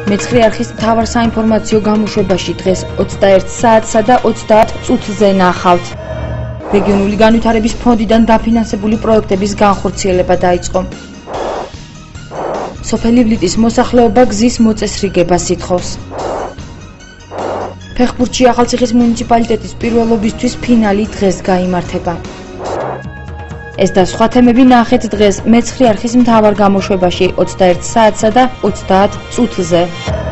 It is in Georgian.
მეცხრე არხის მთავარ საინფორმაციო გამოშვებაში დღეს 21 საათსა და 30 წუთზე ნახავთ. რეგიონული განვითარების ფონდიდან დაფინანსებული პროექტების განხორციელება დაიწყო. სოფელი ვლიტის მოსახლეობა გზის მოწესრიგებას ითხოვს. ფეხბურთში ახალციხის მუნიციპალიტეტის პირველობისთვის ფინალი დღეს გაიმართება. ეს და სხვა თემები ნახეთ დღეს მეცხრე არხის მთავარ გამოშვებაში 21 საათსა და 30 წუთზე.